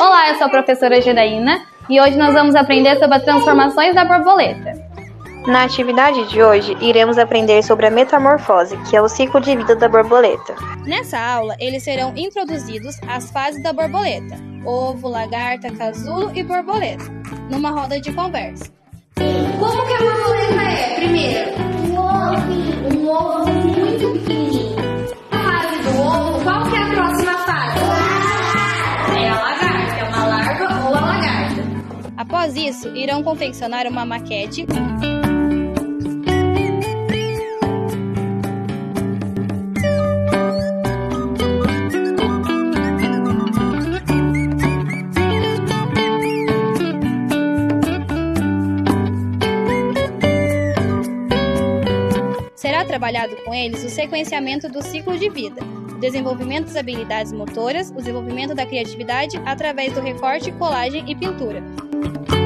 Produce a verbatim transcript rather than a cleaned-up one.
Olá, eu sou a professora Gedaína e hoje nós vamos aprender sobre as transformações da borboleta. Na atividade de hoje, iremos aprender sobre a metamorfose, que é o ciclo de vida da borboleta. Nessa aula, eles serão introduzidos às fases da borboleta: ovo, lagarta, casulo e borboleta, numa roda de conversa. Como que a borboleta é? Primeiro, um ovo, um ovo muito pequenininho. A fase do ovo, qual que é a próxima fase? É a lagarta, é uma larva ou a lagarta. Após isso, irão confeccionar uma maquete Será trabalhado com eles o sequenciamento do ciclo de vida, o desenvolvimento das habilidades motoras, o desenvolvimento da criatividade através do recorte, colagem e pintura.